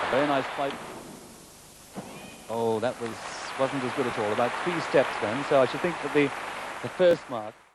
Very nice flight. Oh, that wasn't as good at all. About 3 steps then. So I should think that the first mark